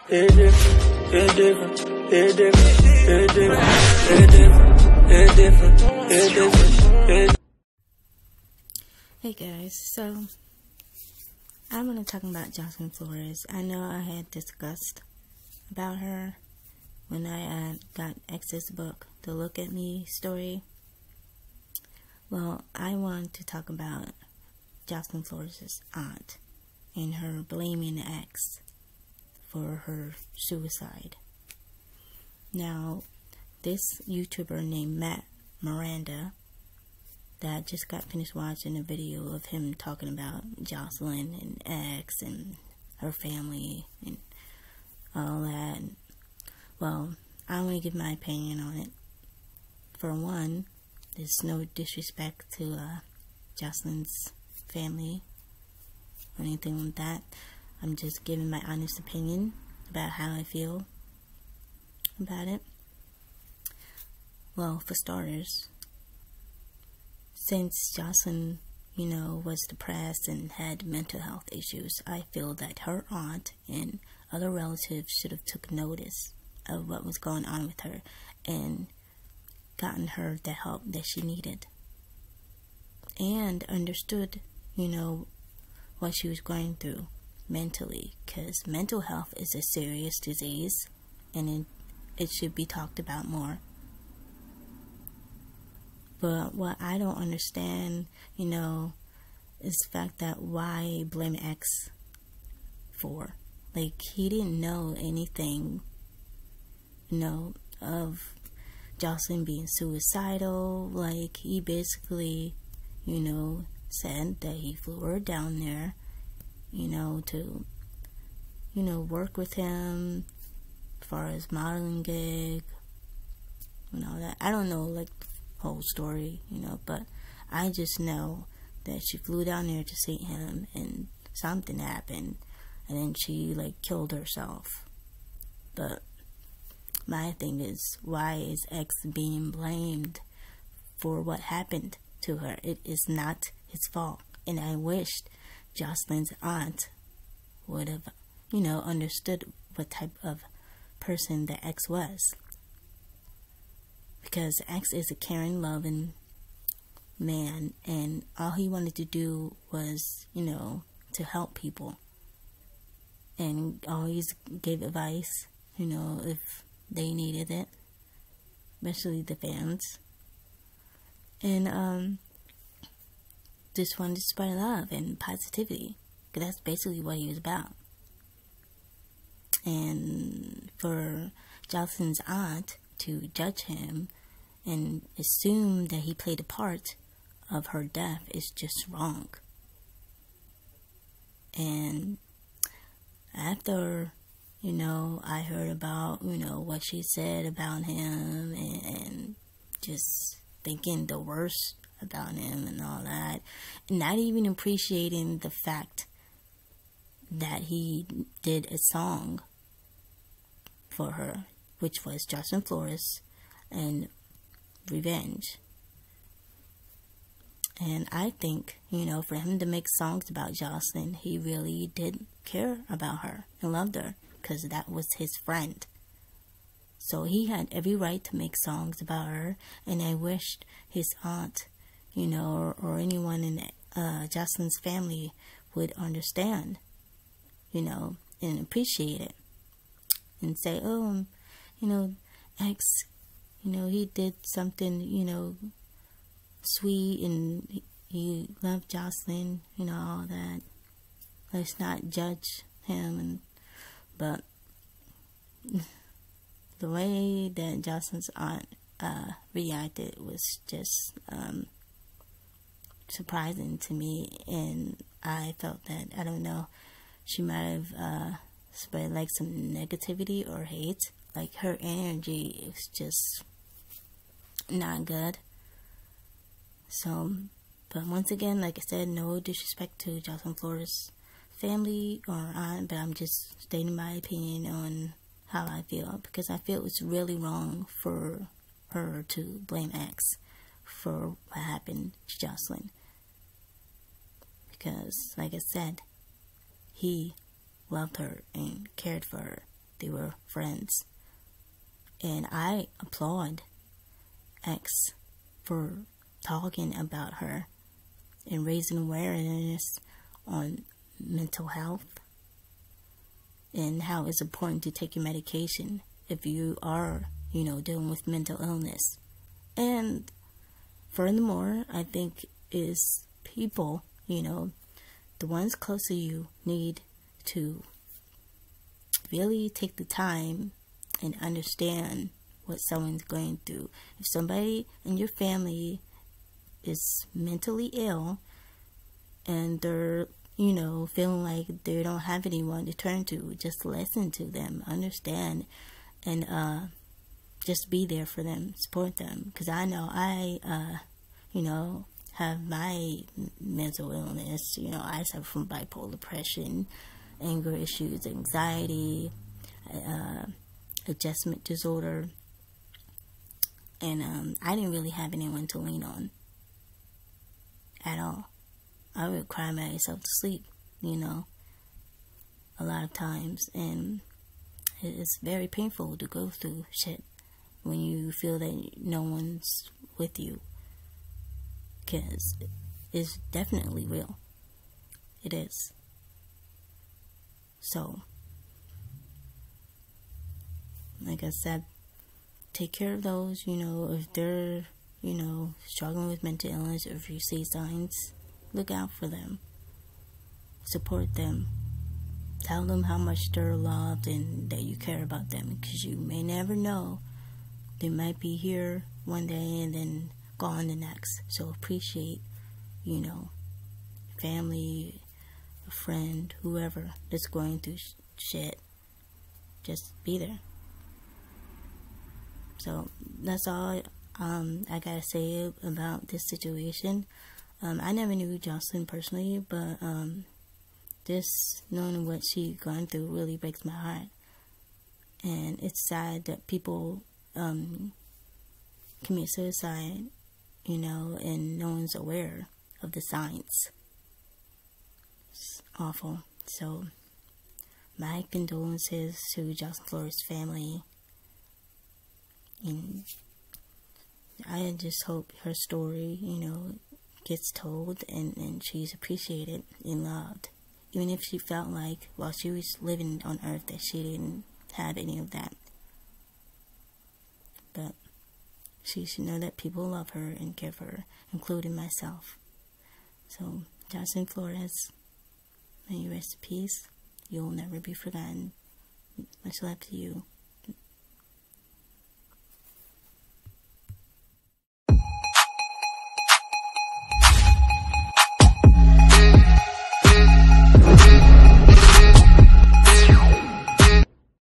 It's different, it's different, it's different, it's different, it's different, it's different, it's different. Hey guys, so I'm going to talk about Jocelyn Flores. I know I had discussed about her when I got X's book, The Look at Me story. Well, I want to talk about Jocelyn Flores' aunt and her blaming X for her suicide. Now, this YouTuber named Matt Miranda that I just got finished watching a video of him talking about Jocelyn and X and her family and all that. Well, I'm going to give my opinion on it. For one, there's no disrespect to Jocelyn's family or anything like that. I'm just giving my honest opinion about how I feel about it. Well, for starters, since Jocelyn, was depressed and had mental health issues, I feel that her aunt and other relatives should have took notice of what was going on with her and gotten her the help that she needed. And understood, what she was going through mentally, because mental health is a serious disease and it should be talked about more. But what I don't understand, is the fact that why blame X for? Like, he didn't know anything, of Jocelyn being suicidal. Like, he basically, said that he flew her down there, to, work with him as far as modeling gig and all that. I don't know, like, the whole story, but I just know that she flew down there to see him and something happened and then she, like, killed herself. But my thing is, why is X being blamed for what happened to her? It is not his fault. And I wished Jocelyn's aunt would have, understood what type of person that X was. Because X is a caring, loving man, and all he wanted to do was, to help people. And always gave advice, if they needed it, especially the fans. And just wanted to spread love and positivity, because that's basically what he was about. And for Jocelyn's aunt to judge him and assume that he played a part of her death is just wrong. And after, I heard about, what she said about him and just thinking the worst about him and all that, not even appreciating the fact that he did a song for her, which was Jocelyn Flores and Revenge. And I think, for him to make songs about Jocelyn, he really did care about her and loved her, because that was his friend. So he had every right to make songs about her, and I wished his aunt, or anyone in Jocelyn's family would understand, and appreciate it. And say, oh, X, he did something, sweet, and he loved Jocelyn, all that. Let's not judge him. But the way that Jocelyn's aunt reacted was just surprising to me, and I felt that, I don't know, she might have spread like some negativity or hate. Like, her energy is just not good. So, but once again, like I said, no disrespect to Jocelyn Flores' family or aunt, but I'm just stating my opinion on how I feel, because I feel it's really wrong for her to blame X for what happened to Jocelyn. Because, like I said, he loved her and cared for her. they were friends. And I applaud X for talking about her and raising awareness on mental health and how it's important to take your medication if you are, dealing with mental illness. And furthermore, I think is people, the ones close to you need to really take the time and understand what someone's going through. If somebody in your family is mentally ill and they're, feeling like they don't have anyone to turn to, just listen to them, understand, and just be there for them, support them. Because I know I, have my mental illness. I suffer from bipolar depression, anger issues, anxiety, adjustment disorder, and I didn't really have anyone to lean on at all. I would cry myself to sleep, a lot of times, and it's very painful to go through shit when you feel that no one's with you, because it's definitely real. It is. So, like I said, take care of those, if they're, struggling with mental illness, or if you see signs, look out for them. Support them. Tell them how much they're loved and that you care about them, because you may never know. They might be here one day and then gone the next. So appreciate, family, a friend, whoever that's going through shit. Just be there. So that's all I gotta say about this situation. I never knew Jocelyn personally, but just knowing what she gone through really breaks my heart. And it's sad that people commit suicide, and no one's aware of the signs. It's awful. So my condolences to Jocelyn Flores' family. And I just hope her story, gets told and she's appreciated and loved. Even if she felt like while she was living on earth that she didn't have any of that. But she should know that people love her and care for her, including myself. So, Jocelyn Flores, may you rest in peace. You will never be forgotten. Much love to you.